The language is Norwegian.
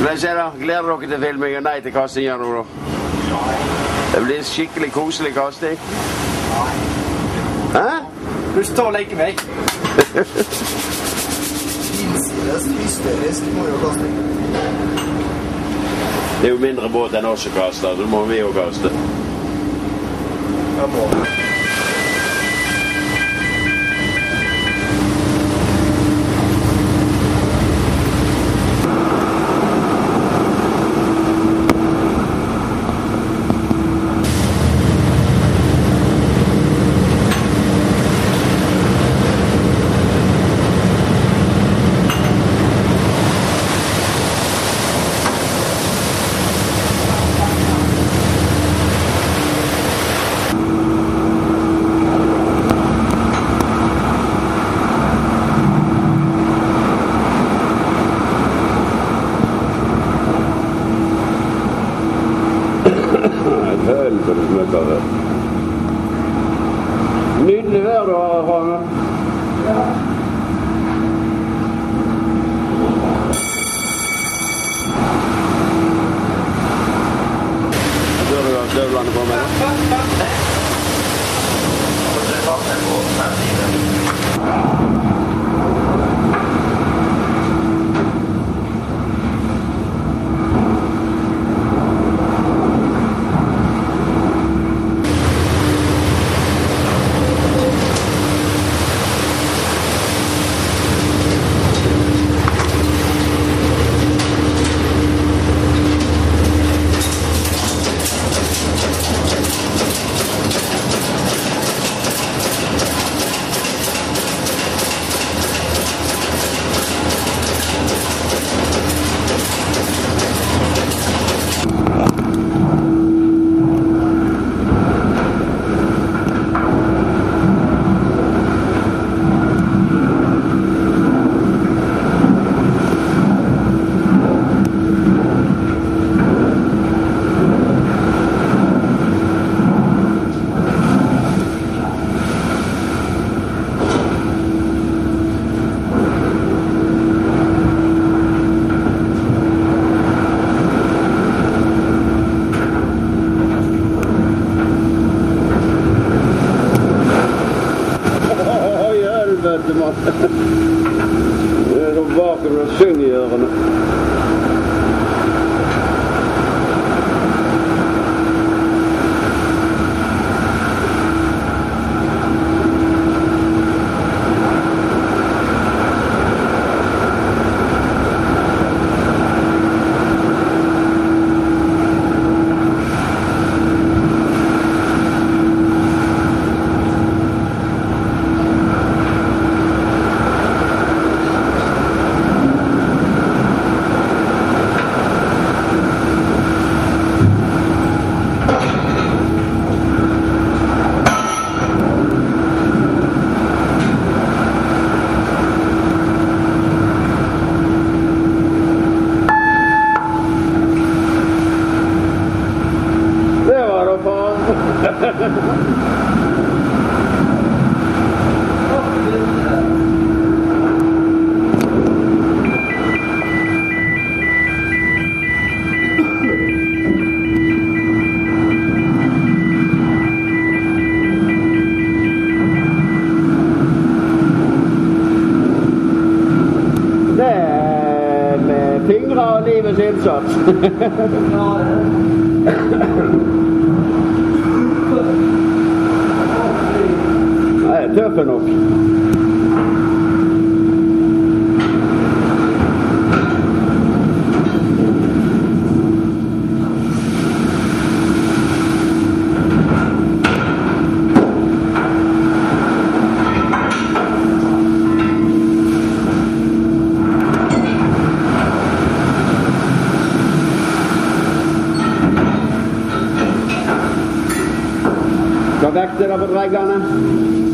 Hva skjer da? Gleder dere til filming og nei til kastinga nå da? Det blir skikkelig koselig kasting. Hæ? Du skal ta og legge meg. Innsides hysterisk moro-kasting. Det er jo mindre båt enn oss som kaster, så må vi jo kaste. Jeg må. Nydelig vær du har, Rane. Ja. Jeg bør du ha støvlene på meg. Det er så vakkert å synge i ørene. Fingre og livets innsats. Jeg er tøffe nok. Hva vekter det på dreggene?